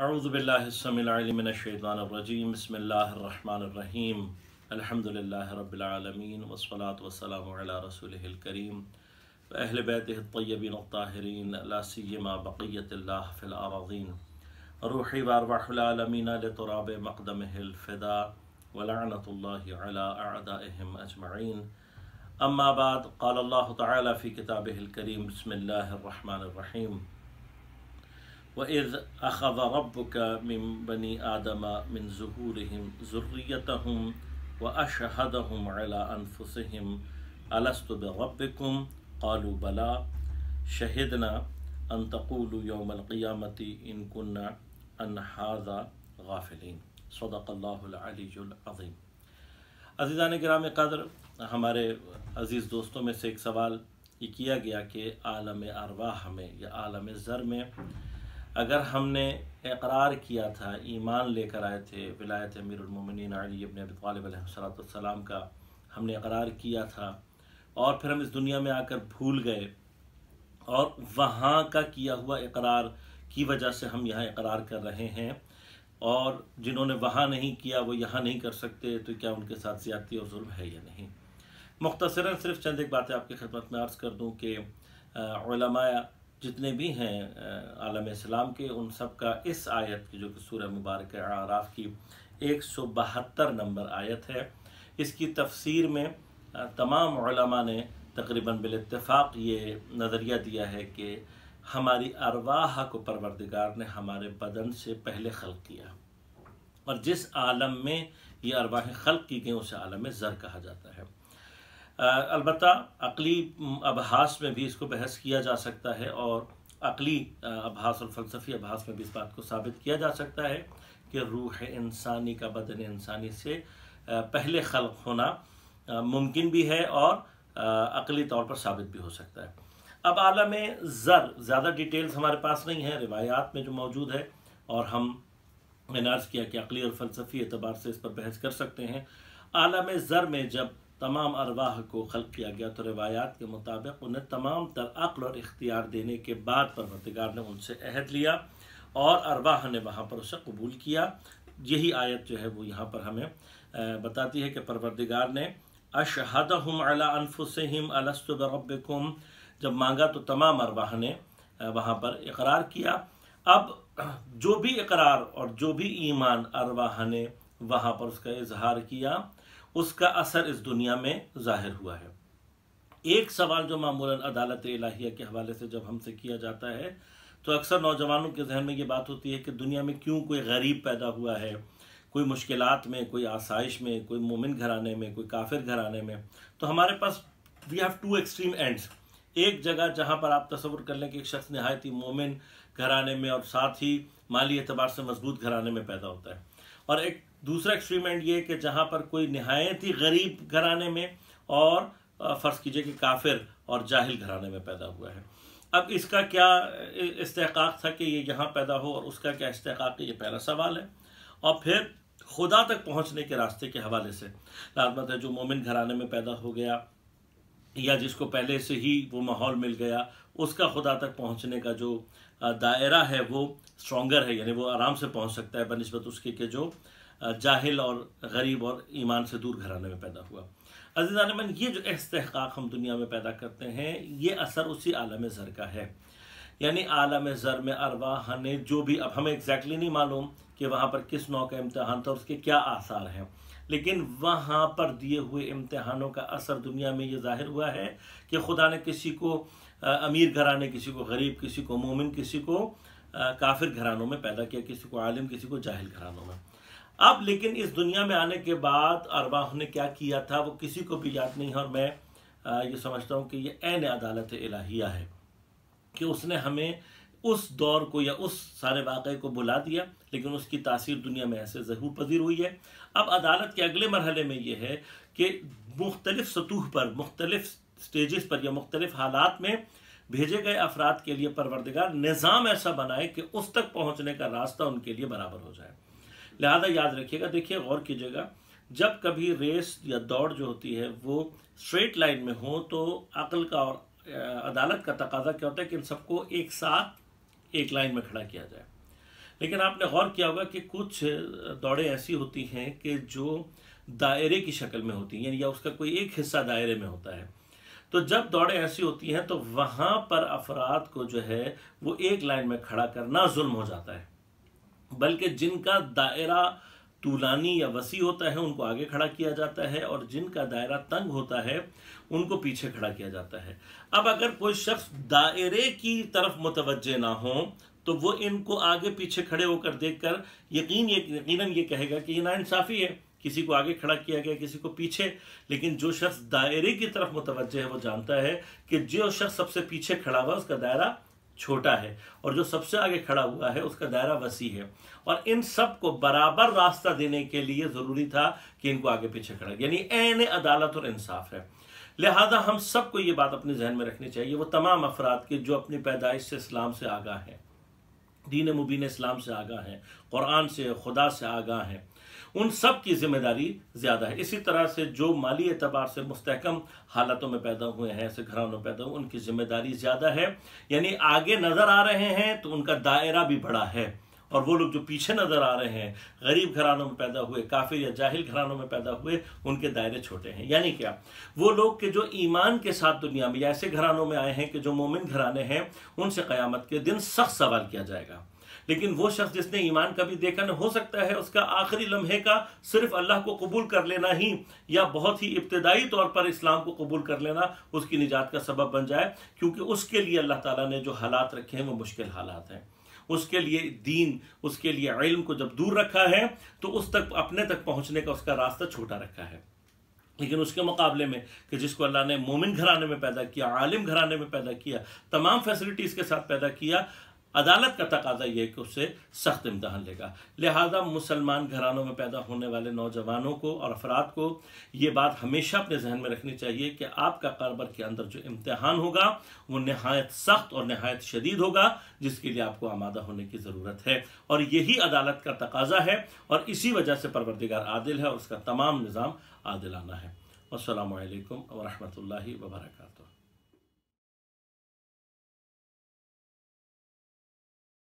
अऊज़ु बिल्लाहि स्समीइल अलीम मिनश शैतानिर रजीम बिस्मिल्लाहिर रहमानिर रहीम अल्हम्दुलिल्लाहि रब्बिल आलमीन वस्सलातु वस्सलामु अला रसूलिहिल करीम व अहलि बैतिहि अत्तय्यबीन अत्ताहिरीन ला सिय्यमा बक़िय्यतुल्लाह फ़िल अराज़ीन रूही व अरवाहुल आलमीन लितुराबि मक़दमिहिल फ़िदा व लअनतुल्लाहि अला अअदाइहिम अजमईन अम्मा बाद क़ाल अल्लाहु तआला फ़ी किताबिहिल करीम बिस्मिल्लाहिर रहमानिर रहीम वइज़ अख़ज़ रब्बुक मिन बनी आदम मिन ज़ुहूरिहिम ज़ुर्रिय्यतहुम व अशहदहुम अला अनफुसिहिम अलस्तु बिरब्बिकुम क़ालू बला शहिदना अन तक़ूलू यौमल क़ियामति इन कुन्ना अन हाज़ा गाफ़िलीन। सदक़ल्लाहुल अलीयुल अज़ीम। अज़ीज़ान गिराम क़द्र, हमारे अज़ीज़ दोस्तों में से एक सवाल ये किया गया कि आलम अरवाह में या आलम ज़र में अगर हमने इक़रार किया था, ईमान लेकर आए थे, विलायत अमीरुल मोमिनीन अली इब्न अबी तालिब अलैहिस्सलाम का हमने इक़रार किया था और फिर हम इस दुनिया में आकर भूल गए और वहाँ का किया हुआ इक़रार की वजह से हम यहाँ इक़रार कर रहे हैं और जिन्होंने वहाँ नहीं किया वो यहाँ नहीं कर सकते, तो क्या उनके साथ ज़्यादती और जुल्म है या नहीं। मुख्तसरन सिर्फ चंद एक बातें आपकी खिदमत में अर्ज़ कर दूँ कि उलमा जितने भी हैं आलम इस्लाम के, उन सब का इस आयत की जो कि सूरह मुबारक आराफ की 172 नंबर आयत है, इसकी तफसीर में तमाम उलमा ने तकरीबन बिल-इत्तिफ़ाक़ ये नज़रिया दिया है कि हमारी अरवाह को परवरदिगार ने हमारे बदन से पहले खल्क़ किया और जिस आलम में ये अरवाह खल्क़ की गई उसे आलम ज़र कहा जाता है। अलबत्ता अक़ली अबहास में भी इसको बहस किया जा सकता है और अक़ली अबहास और फ़लसफ़ी अबहास में भी इस बात को साबित किया जा सकता है कि रूह इंसानी का बदन इंसानी से पहले खल्क़ होना मुमकिन भी है और अक़ली तौर पर साबित भी हो सकता है। अब आलम ज़र ज़्यादा डिटेल्स हमारे पास नहीं है, रिवायात में जो मौजूद है और मैंने अर्ज़ किया कि अक़ली और फ़लसफ़ी एतबार से इस पर बहस कर सकते हैं। आलम ज़र में जब तमाम अरवाह को खल्क़ किया गया तो रिवायात के मुताबिक उन्हें तमाम तर अक़्ल और इख्तियार देने के बाद परवरदिगार ने उनसे अहद लिया और अरवाह ने वहाँ पर उसे कबूल किया। यही आयत जो है वो यहाँ पर हमें बताती है कि परवरदिगार ने अशहदहुम अला अनफुसिहिम अलस्तु बिरब्बिकुम, जब मांगा तो तमाम अरवाह ने वहाँ पर इक़रार किया। अब जो भी इक़रार और जो भी ईमान अरवाह ने वहाँ पर उसका इजहार किया उसका असर इस दुनिया में ज़ाहिर हुआ है। एक सवाल जो मामूलन अदालत इलाहिया के हवाले से जब हमसे किया जाता है तो अक्सर नौजवानों के जहन में ये बात होती है कि दुनिया में क्यों कोई गरीब पैदा हुआ है, कोई मुश्किलात में, कोई आसाइश में, कोई मोमिन घराने में, कोई काफिर घराने में। तो हमारे पास we have two extreme ends. एक जगह जहाँ पर आप तसव्वुर कर लें कि एक शख्स नहायत ही मोमिन घराने में और साथ ही माली एतबार से मजबूत घराने में पैदा होता है, और एक दूसरा एक्सट्रीम एंड ये कि जहाँ पर कोई नहायत ही गरीब घराने में और फ़र्ज़ कीजिए कि काफिर और जाहिल घराने में पैदा हुआ है। अब इसका क्या इस्तेहक़ाक़ था कि ये यहाँ पैदा हो और उसका क्या इस्तेहक़ाक़ है, ये पहला सवाल है। और फिर खुदा तक पहुँचने के रास्ते के हवाले से लाज़मत है जो मोमिन घराने में पैदा हो गया या जिसको पहले से ही वो माहौल मिल गया, उसका खुदा तक पहुँचने का जो दायरा है वो स्ट्रॉन्गर है, यानी वो आराम से पहुँच सकता है बनिस्बत उसके कि जो जाहिल और गरीब और ईमान से दूर घराने में पैदा हुआ। अज़ीज़ान मन, ये जो इस्तेहक़ाक़ हम दुनिया में पैदा करते हैं ये असर उसी आलम ज़र का है। यानी आलम ज़र में अरवाह ने जो भी, अब हमें एग्जैक्टली नहीं मालूम कि वहाँ पर किस नौ का इम्तहान था, उसके क्या आसार हैं, लेकिन वहाँ पर दिए हुए इम्तहानों का असर दुनिया में ये ज़ाहिर हुआ है कि खुदा ने किसी को अमीर घराने, किसी को गरीब, किसी को मोमिन, किसी को काफिर घरानों में पैदा किया, किसी को आलिम, किसी को जाहिल घरानों में। अब लेकिन इस दुनिया में आने के बाद अरवाह ने क्या किया था वो किसी को भी याद नहीं है, और मैं ये समझता हूँ कि ये ऐन अदालत इलाहिया है कि उसने हमें उस दौर को या उस सारे वाक़े को बुला दिया, लेकिन उसकी तासीर दुनिया में ऐसे ज़हूर पज़ीर हुई है। अब अदालत के अगले मरहले में ये है कि मुख्तलिफ़ सतूह पर, मुख्तलिफ़ स्टेजेस पर या मुख्तलिफ़ हालात में भेजे गए अफराद के लिए परवरदिगार निज़ाम ऐसा बनाए कि उस तक पहुँचने का रास्ता उनके लिए बराबर हो जाए। लिहाजा याद रखिएगा, देखिए गौर कीजिएगा, जब कभी रेस या दौड़ जो होती है वो स्ट्रेट लाइन में हो तो अक़ल का और अदालत का तकाजा क्या होता है कि इन सबको एक साथ एक लाइन में खड़ा किया जाए। लेकिन आपने गौर किया होगा कि कुछ दौड़ें ऐसी होती हैं कि जो दायरे की शक्ल में होती हैं, या उसका कोई एक हिस्सा दायरे में होता है। तो जब दौड़ें ऐसी होती हैं तो वहाँ पर अफराद को जो है वो एक लाइन में खड़ा करना जुल्म हो जाता है, बल्कि जिनका दायरा तूलानी या वसी होता है उनको आगे खड़ा किया जाता है, और जिनका दायरा तंग होता है उनको पीछे खड़ा किया जाता है। अब अगर कोई शख्स दायरे की तरफ मुतवज्जे ना हो तो वो इनको आगे पीछे खड़े होकर देखकर यकीनन ये कहेगा कि ये नाइंसाफ़ी है, किसी को आगे खड़ा किया गया, किसी को पीछे। लेकिन जो शख्स दायरे की तरफ मुतवज्जे है वो जानता है कि जो शख्स सबसे पीछे खड़ा हुआ उसका दायरा छोटा है, और जो सबसे आगे खड़ा हुआ है उसका दायरा वसी है। और इन सब को बराबर रास्ता देने के लिए ज़रूरी था कि इनको आगे पीछे खड़ा, यानी ऐन अदालत और इंसाफ है। लिहाजा हम सबको ये बात अपने जहन में रखनी चाहिए, वो तमाम अफराद के जो अपनी पैदाइश से इस्लाम से आगाह हैं, दीन मुबीन इस्लाम से आगाह हैं, कुरान से, खुदा से आगाह हैं, उन सब की जिम्मेदारी ज़्यादा है। इसी तरह से जो माली एतबार से मुस्तहकम हालातों में पैदा हुए हैं, ऐसे घरानों में पैदा हुए, उनकी जिम्मेदारी ज़्यादा है, यानी आगे नज़र आ रहे हैं तो उनका दायरा भी बड़ा है। और वो लोग जो पीछे नज़र आ रहे हैं, गरीब घरानों में पैदा हुए, काफिर या जाहिल घरानों में पैदा हुए, उनके दायरे छोटे हैं। यानी क्या, वो लोग के जो ईमान के साथ दुनिया में या ऐसे घरानों में आए हैं कि जो मोमिन घराने हैं, उनसे क़यामत के दिन सख्त सवाल किया जाएगा। लेकिन वो शख्स जिसने ईमान कभी देखा न, हो सकता है उसका आखिरी लम्हे का सिर्फ अल्लाह को कबूल कर लेना ही, या बहुत ही इब्तदाई तौर पर इस्लाम को कबूल कर लेना उसकी निजात का सबब बन जाए, क्योंकि उसके लिए अल्लाह ताला ने जो हालात रखे हैं वो मुश्किल हालात हैं। उसके लिए दीन, उसके लिए इल्म को जब दूर रखा है तो उस तक अपने तक पहुंचने का उसका रास्ता छोटा रखा है। लेकिन उसके मुकाबले में कि जिसको अल्लाह ने मोमिन घराने में पैदा किया, आलिम घराने में पैदा किया, तमाम फैसिलिटीज़ के साथ पैदा किया, अदालत का तकाजा यह है कि उससे सख्त इम्तहान लेगा। लिहाजा मुसलमान घरानों में पैदा होने वाले नौजवानों को और अफराद को ये बात हमेशा अपने जहन में रखनी चाहिए कि आपका क़ब्र के अंदर जो इम्तहान होगा वो नहायत सख्त और नहायत शदीद होगा, जिसके लिए आपको आमादा होने की ज़रूरत है। और यही अदालत का तकाजा है, और इसी वजह से परवरदिगार आदिल है और उसका तमाम निज़ाम आदिलाना है। अस्सलामु अलैकुम व रहमतुल्लाहि व बरकातुहू।